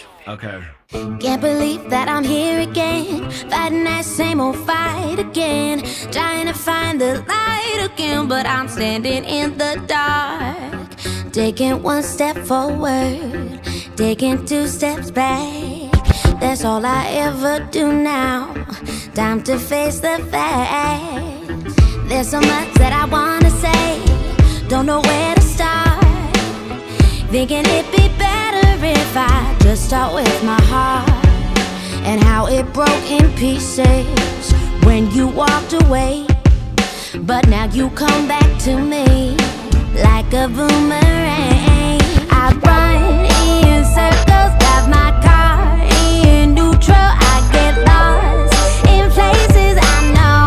Okay. Can't believe that I'm here again, fighting that same old fight again, trying to find the light again, but I'm standing in the dark. Taking one step forward, taking two steps back. That's all I ever do now. Time to face the facts. There's so much that I wanna say, don't know where to start. Thinking it'd be better if I just start with my heart, and how it broke in pieces when you walked away. But now you come back to me like a boomerang. I run in circles, drive my car in neutral. I get lost in places I know.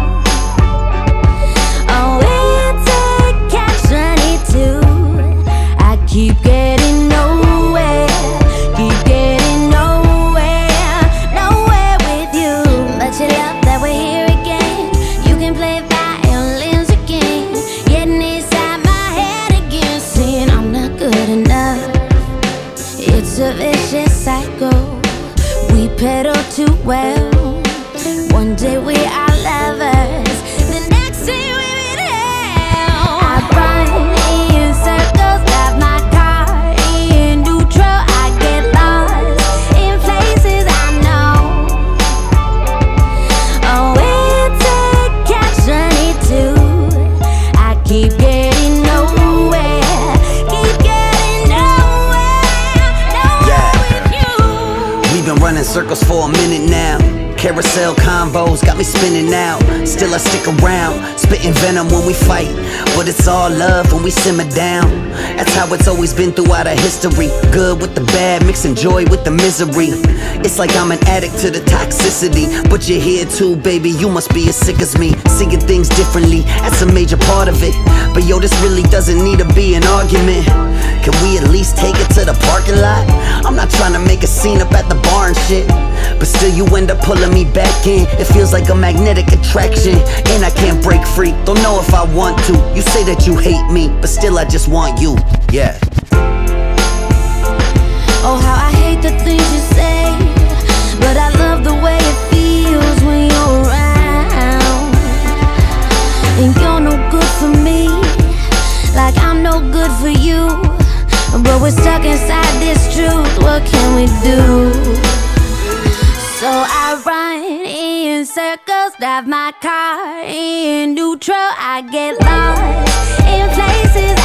Oh, it's a catch-22. I keep getting nowhere, keep getting nowhere, nowhere with you. But you love that we're here again. You can play violins again, getting inside my head again, saying I'm not good enough. It's a vicious cycle, we pedal too well. One day we are lovers, the next day we're in hell. I run in circles, drive my car in neutral. I get lost in places I know. Oh, it's a catch-22. I keep getting nowhere, keep getting nowhere, nowhere with you. We've been running circles for a minute now. Carousel combos got me spinning out. Still I stick around, spitting venom when we fight, but it's all love when we simmer down. That's how it's always been throughout our history. Good with the bad, mixing joy with the misery. It's like I'm an addict to the toxicity, but you're here too, baby, you must be as sick as me. Seeing things differently, that's a major part of it. But yo, this really doesn't need to be an argument. Can we at least take it to the parking lot? I'm not trying to make a scene up at the bar and shit, but still you end up pulling me back in. It feels like a magnetic attraction, and I can't break free. Don't know if I want to. You say that you hate me, but still I just want you, yeah. Oh, how I hate the things you say, but I love the way it feels when you're around. And you're no good for me, like I'm no good for you. But we're stuck inside this truth, what can we do? So I run in circles, drive my car in neutral. I get lost in places